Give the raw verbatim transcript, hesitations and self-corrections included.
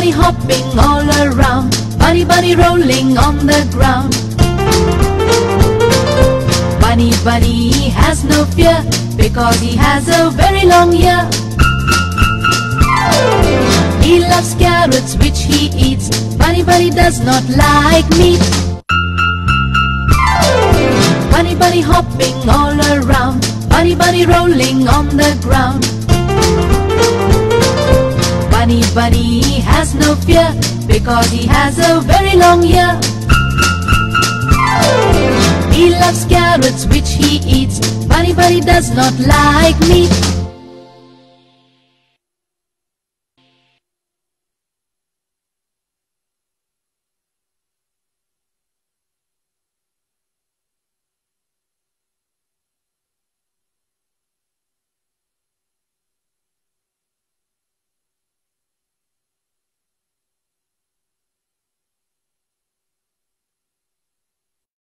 bunny hopping all around, bunny bunny rolling on the ground. Bunny bunny has no fear, because he has a very long ear. He loves carrots which he eats, bunny bunny does not like meat. Bunny bunny hopping all around, bunny bunny rolling on the ground. Bunny bunny has no fear, because he has a very long ear. He loves carrots which he eats, bunny bunny does not like meat.